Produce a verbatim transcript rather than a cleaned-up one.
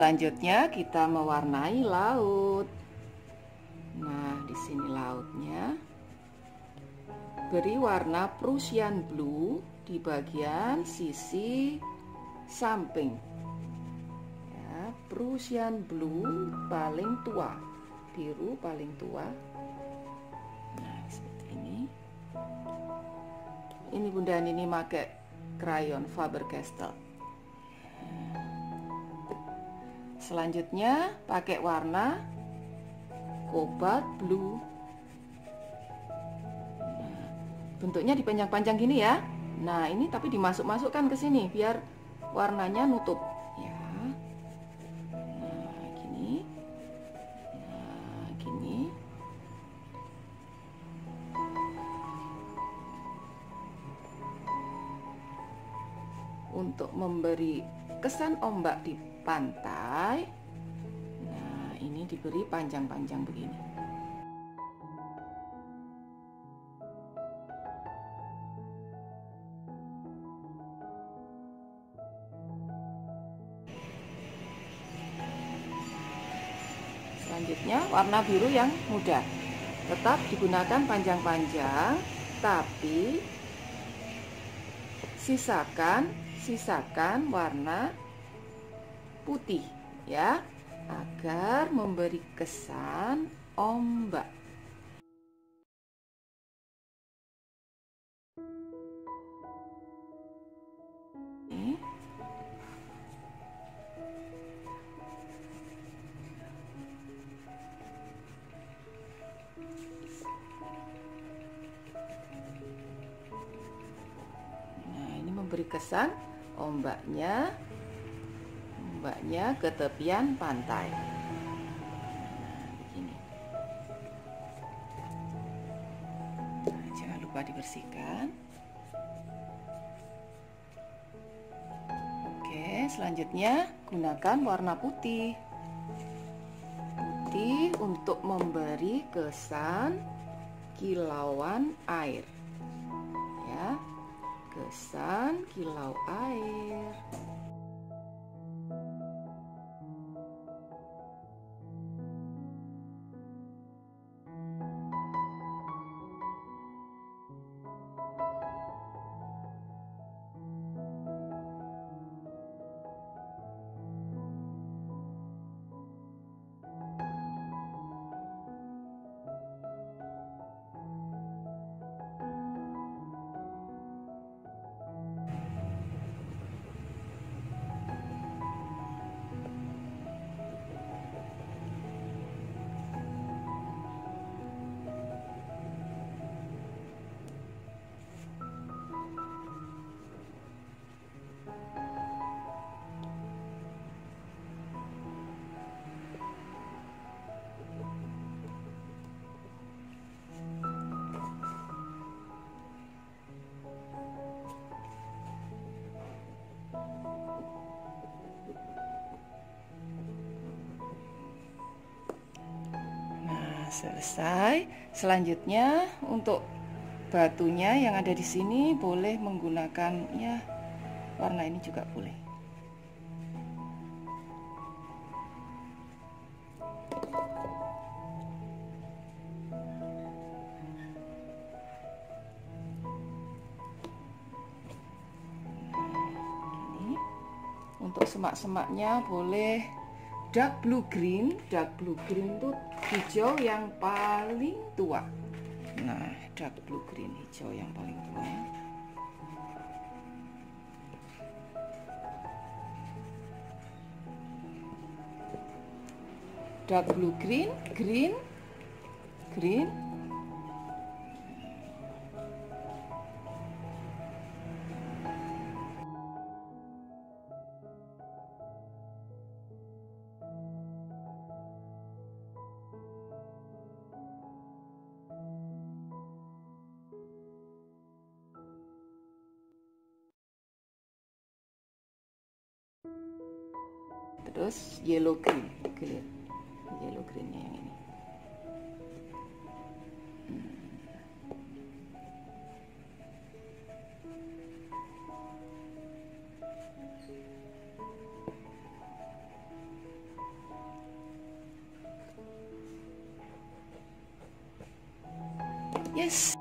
Selanjutnya kita mewarnai laut. Nah, di sini lautnya. Beri warna Prussian blue di bagian sisi samping. Ya, Prussian blue paling tua, biru paling tua. Nah, seperti ini. Ini Bunda ini pakai krayon Faber-Castell. Selanjutnya pakai warna cobalt blue. Nah, bentuknya dipanjang-panjang gini ya. Nah, ini tapi dimasuk-masukkan ke sini biar warnanya nutup ya. Nah, gini. Nah, gini. Untuk memberi kesan ombak di pantai. Nah, ini diberi panjang-panjang begini. Selanjutnya warna biru yang muda. Tetap digunakan panjang-panjang, tapi sisakan sisakan warna putih ya, agar memberi kesan ombak. Ini. Nah, ini memberi kesan ombaknya ombaknya ke tepian pantai. Nah, begini. Nah, jangan lupa dibersihkan. Oke, selanjutnya gunakan warna putih. Putih untuk memberi kesan kilauan air. Ya. Kesan kilau air. Selesai. Selanjutnya untuk batunya yang ada di sini boleh menggunakan ya warna ini juga boleh. Ini untuk semak-semaknya boleh dark blue green. Dark blue green itu hijau yang paling tua. Nah, dark blue green hijau yang paling tua. Dark blue green, green, green. Terus yellow green, green, yellow greennya yang ini. Hmm. Yes.